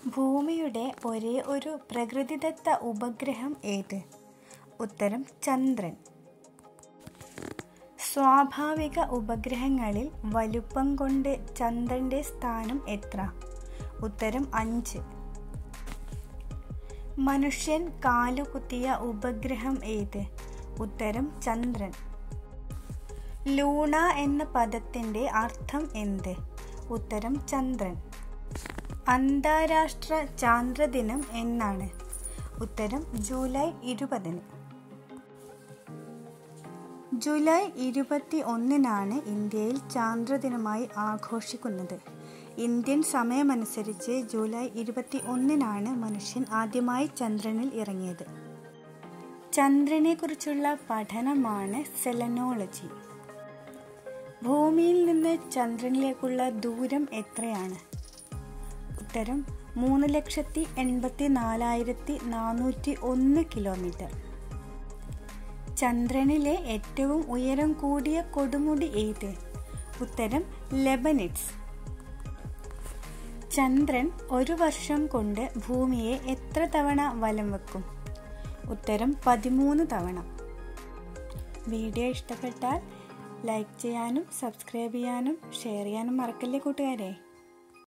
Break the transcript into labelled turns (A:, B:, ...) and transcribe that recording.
A: ഭൂമിയുടെ ഒരേ ഒരു പ്രകൃതിദത്ത ഉപഗ്രഹം ഏത്? ഉത്തരം ചന്ദ്രൻ. സ്വാഭാവിക ഉപഗ്രഹങ്ങളിൽ വലുപ്പം കൊണ്ട് ചന്ദ്രന്റെ സ്ഥാനം എത്ര? ഉത്തരം 5. മനുഷ്യൻ കാലുകുത്തിയ ഉപഗ്രഹം ഏത്? ഉത്തരം ചന്ദ്രൻ. ലൂണ എന്ന പദത്തിന്റെ അർത്ഥം എന്ത്? ഉത്തരം ചന്ദ്രൻ. അന്താരാഷ്ട്ര ചാന്ദ്രദിനം എന്നാണ്? ഉത്തരം ജൂലൈ 20. ജൂലൈ 21 ഇന്ത്യയിൽ ചാന്ദ്രദിനമായി ആഘോഷിക്കുന്നത്. ഇന്ത്യൻ സമയമനുസരിച്ച് ജൂലൈ 21 മനുഷ്യൻ ആദ്യമായി ചന്ദ്രനിൽ ഇറങ്ങിയത്. ചന്ദ്രനെ കുറിച്ചുള്ള പഠനമാണ് സെലനോളജി. ഭൂമിയിൽ നിന്ന് ചന്ദ്രനിലേക്കുള്ള ദൂരം എത്രയാണ്? ഉത്തരം 3,84,401 കിലോമീറ്റർ. ചന്ദ്രനിലെ ഏറ്റവും ഉയരം കൂടിയ കൊടുമുടി ഏത്? ഉത്തരം ലെബനിഡ്സ്. ചന്ദ്രൻ ഒരു വർഷം കൊണ്ട് ഭൂമിയെ എത്ര തവണ വലം വെക്കും? ഉത്തരം 13 തവണ. വീഡിയോ ഇഷ്ടപ്പെട്ടാൽ ലൈക്ക് ചെയ്യാനും സബ്സ്ക്രൈബ് ചെയ്യാനും ഷെയർ ചെയ്യാനും മറക്കല്ലേ കൂട്ടുകാരെ.